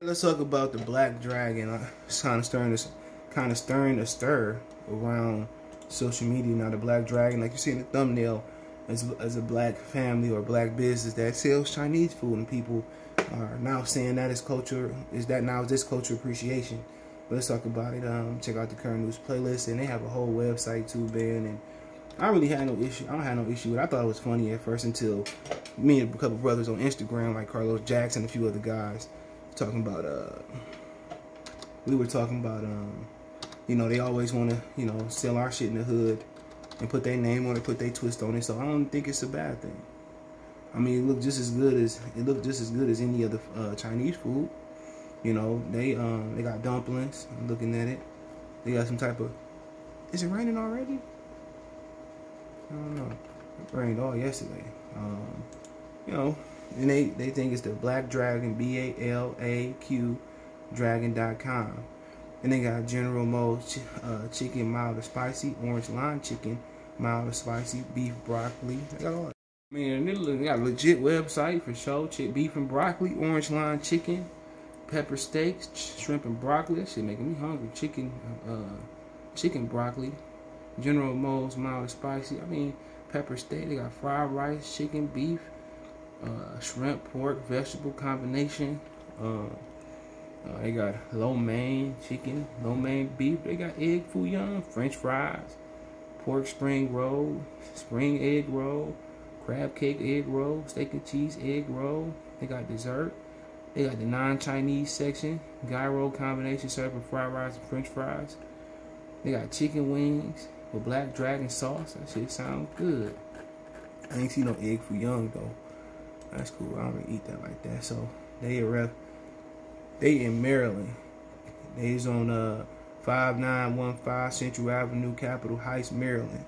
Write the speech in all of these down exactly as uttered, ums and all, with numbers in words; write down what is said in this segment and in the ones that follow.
Let's talk about the Black Dragon. Uh, It's kind of stirring this, kind of stirring a stir around social media now. The Black Dragon, like you see in the thumbnail, as as a black family or black business that sells Chinese food, and people are now saying that is culture. Is that now is this culture appreciation? But let's talk about it. Um, check out the current news playlist, and they have a whole website too, Ben. And I really had no issue. I don't have no issue with it. I thought it was funny at first until me and a couple brothers on Instagram, like Carlos Jackson and a few other guys, talking about uh we were talking about um you know, they always want to, you know, sell our shit in the hood and put their name on it, put their twist on it. So I don't think it's a bad thing. I mean, it looked just as good as it looked just as good as any other uh, Chinese food. You know, they um they got dumplings. I'm looking at it. They got some type of. Is it raining already? I don't know. It rained all yesterday. Um, you know, and they they think it's the Black Dragon, B A L A Q Dragon dot com. And they got General Mo's uh, chicken, mild or spicy, orange lime chicken, mild or spicy, beef, broccoli. They got all that. I mean, they got a legit website for sure. Chick, beef and broccoli, orange lime chicken, pepper steaks, shrimp and broccoli. That shit making me hungry. Chicken, uh, chicken broccoli. General Mo's mild or spicy. I mean, pepper steak. They got fried rice, chicken, beef, uh, shrimp, pork, vegetable combination. Uh, Uh, they got lo mein chicken, lo mein beef. They got egg foo young, French fries, pork spring roll, spring egg roll, crab cake egg roll, steak and cheese egg roll. They got dessert. They got the non-Chinese section, gyro combination served with fried rice and French fries. They got chicken wings with Black Dragon sauce. That shit sounds good. I ain't see no egg foo young though. That's cool. I don't really eat that like that. So they a ref. They in Maryland. They's on uh five nine one five Central Avenue, Capitol Heights, Maryland.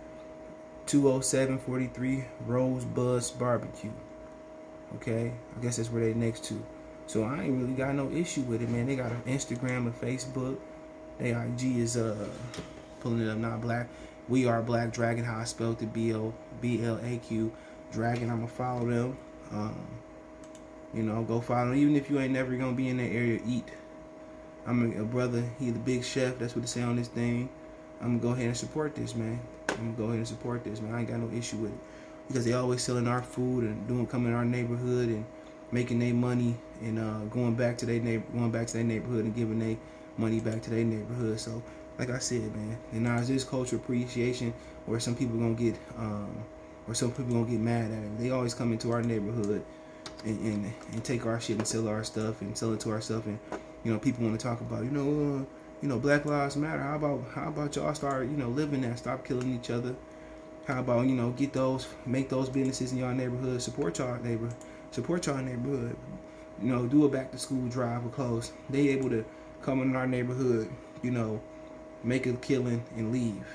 two oh seven forty-three Rosebud's Barbecue. Okay, I guess that's where they next to. So I ain't really got no issue with it, man. They got an Instagram and Facebook. Their I G is uh pulling it up, not black. We are Black Dragon. How I spelled it, B O B L A Q Dragon. I'ma follow them. Um. You know, go follow him. Even if you ain't never gonna be in that area, eat. I'm a, a brother. He the big chef. That's what it say on this thing. I'm gonna go ahead and support this, man. I'm gonna go ahead and support this, man. I ain't got no issue with it because they always selling our food and doing coming in our neighborhood and making their money and uh, going back to their neighbor, going back to their neighborhood and giving their money back to their neighborhood. So, like I said, man, and now is this cultural appreciation, or some people gonna get, um, or some people gonna get mad at it? They always come into our neighborhood. And, and and take our shit and sell our stuff and sell it to ourselves, and you know, people want to talk about, you know, uh, you know, Black Lives Matter. How about how about y'all start, you know, living that, stop killing each other? How about, you know, get those, make those businesses in y'all neighborhood, support y'all neighbor, support y'all neighborhood. You know, do a back to school drive or close. They able to come in our neighborhood, you know, make a killing and leave.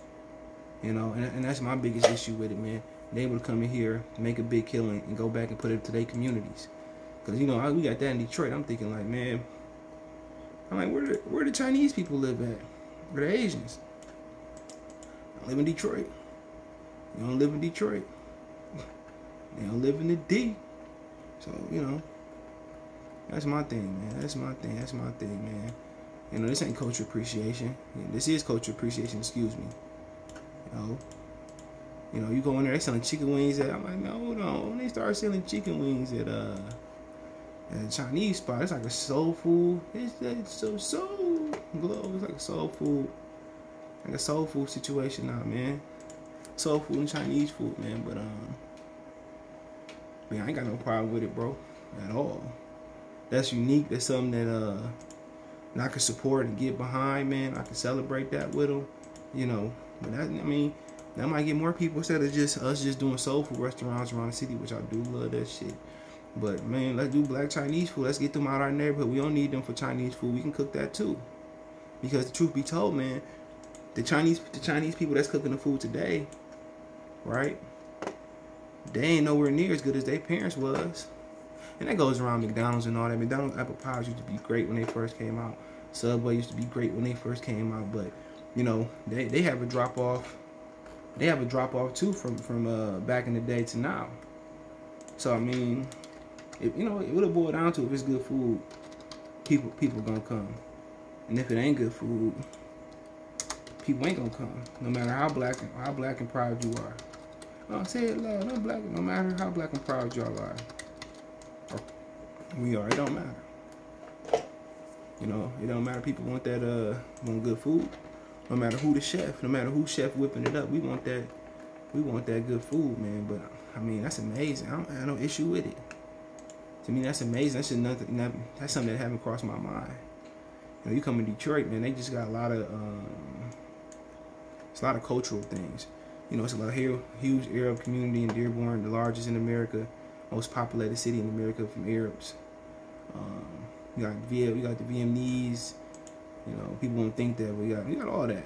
You know, and, and that's my biggest issue with it, man. They able to come in here, make a big killing, and go back and put it to their communities. Cause you know, we got that in Detroit. I'm thinking like, man, I'm like, where the, where the Chinese people live at? Where the Asians? I live in Detroit. You don't live in Detroit. They don't live in the D. So you know, that's my thing, man. That's my thing. That's my thing, man. You know, this ain't culture appreciation. This is culture appreciation. Excuse me. You know. You know, you go in there, they selling chicken wings at, I'm like, no, hold on. When they start selling chicken wings at uh at a Chinese spot, it's like a soul food. It's, it's so soul glow. It's like a soul food. Like a soul food situation now, man. Soul food and Chinese food, man. But um man, I ain't got no problem with it, bro. At all. That's unique. That's something that uh that I can support and get behind, man. I can celebrate that with them. You know. But that, I mean, that might get more people instead of just us just doing soul food restaurants around the city, which I do love that shit. But man, let's do black Chinese food. Let's get them out of our neighborhood. We don't need them for Chinese food. We can cook that too. Because the truth be told, man, the Chinese the Chinese people that's cooking the food today, right? They ain't nowhere near as good as their parents was. And that goes around McDonald's and all that. McDonald's apple pies used to be great when they first came out. Subway used to be great when they first came out. But, you know, they, they have a drop off. They have a drop off too from from uh, back in the day to now. So I mean, if, you know, it would have boiled down to if it's good food. people people gonna come. And if it ain't good food, people ain't gonna come. No matter how black and how black and proud you are. Oh, say it loud. No black. No matter how black and proud y'all are, or we are. It don't matter. You know, it don't matter. People want that uh want good food. No matter who the chef. No matter who chef whipping it up. We want that. We want that good food, man. But I mean, that's amazing. I don't I have no issue with it. To me, that's amazing. That's just nothing. That, that's something that haven't crossed my mind. You know, you come to Detroit, man. They just got a lot of um, it's a lot of cultural things. You know, it's a lot of huge Arab community in Dearborn, the largest in America, most populated city in America from Arabs. Um, you got V, you got the Vietnamese. You know, people don't think that we got we got all that.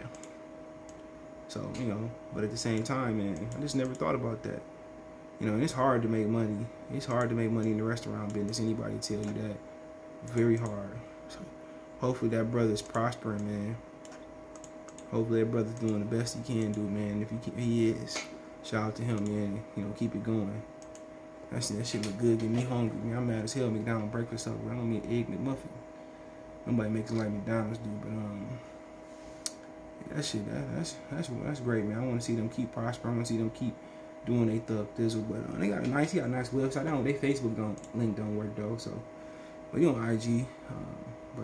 So you know, but at the same time, man, I just never thought about that. You know, and it's hard to make money. It's hard to make money in the restaurant business. Anybody tell you that? Very hard. So hopefully that brother's prospering, man. Hopefully that brother's doing the best he can do, man. If he can, he is, shout out to him, man. You know, keep it going. That shit, that shit look good. Get me hungry, man. I'm mad as hell. McDonald's breakfast up. I don't mean egg McMuffin. Nobody makes it like McDonald's do, but um, yeah, that shit, that, that's that's that's great, man. I want to see them keep prospering. I want to see them keep doing they thug thizzle, but uh, they got a nice, he got a nice website. I don't, they Facebook don't link don't work though, so but you on I G, um, but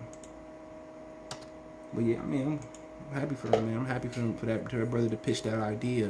um, but yeah, I mean, I'm happy for them, man. I'm happy for them for that, for their brother to pitch that idea,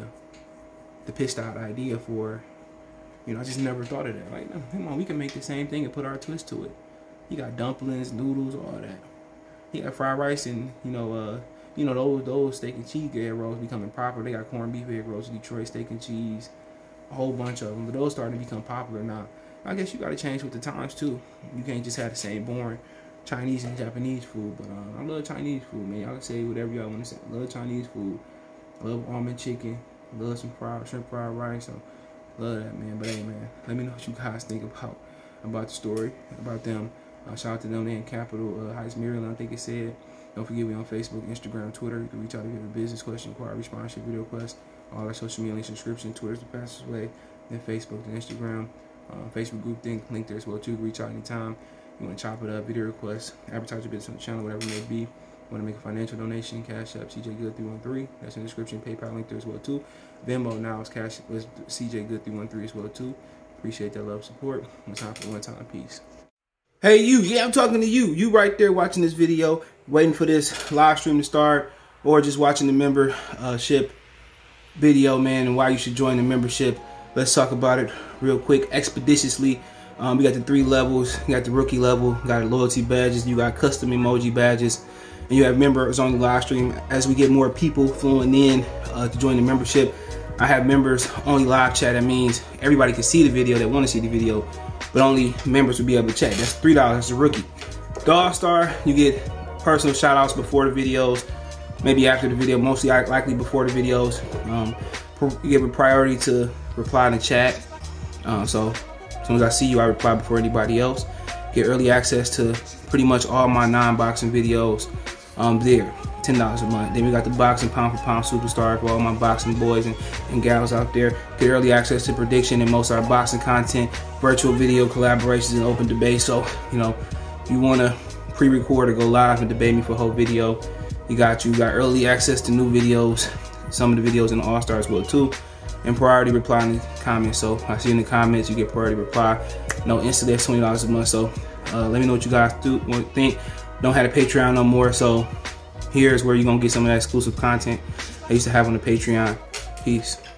to pitch that idea for, you know, I just never thought of that. Like, no, come on, we can make the same thing and put our twist to it. You got dumplings, noodles, all that. You got fried rice and you know, uh. You know, those those steak and cheese egg rolls becoming popular. They got corned beef egg rolls, Detroit steak and cheese, a whole bunch of them. But those starting to become popular now. I guess you got to change with the times too. You can't just have the same boring Chinese and Japanese food. But uh, I love Chinese food, man. Y'all can say whatever y'all want to say. I love Chinese food. I love almond chicken. I love some fried shrimp fried rice. So love that, man. But hey, man, let me know what you guys think about about the story, about them. Uh, shout out to them. They in Capitol uh, Heights, Maryland, I think it said. Don't forget we on Facebook, Instagram, Twitter. You can reach out if you have a business question, inquiry, sponsorship, video request. All our social media links, subscription. Twitter's the fastest way. Then Facebook, then Instagram. Uh, Facebook group thing, link there as well too. Reach out anytime. You want to chop it up, video requests, advertise your business on the channel, whatever it may be. You want to make a financial donation, Cash App, C J Good three one three. That's in the description. PayPal link there as well too. Venmo now is Cash was C J Good three one three as well too. Appreciate that love, support. One time for one time, peace. Hey you, yeah, I'm talking to you. You right there watching this video, waiting for this live stream to start, or just watching the membership video, man, and why you should join the membership. Let's talk about it real quick, expeditiously. Um, we got the three levels. You got the rookie level, you got loyalty badges, you got custom emoji badges, and you have members on the live stream. As we get more people flowing in uh, to join the membership, I have members only live chat. That means everybody can see the video that want to see the video, but only members will be able to chat. That's three dollars. That's a rookie. The All-Star, you get personal shout outs before the videos, maybe after the video, mostly likely before the videos. Um, you give a priority to reply in the chat. Uh, so as soon as I see you, I reply before anybody else. Get early access to pretty much all my non-boxing videos um, there. ten dollars a month. Then we got the boxing pound for pound superstar for all my boxing boys and, and gals out there. Get early access to prediction and most of our boxing content, virtual video collaborations, and open debate. So, you know, if you want to pre-record or go live and debate me for a whole video, you got you. got early access to new videos, some of the videos in the All-Star as well too, and priority reply in the comments. So I see in the comments you get priority reply. No, instantly that's twenty dollars a month. So uh, let me know what you guys do think. Don't have a Patreon no more, so here's where you're gonna get some of that exclusive content I used to have on the Patreon. Peace.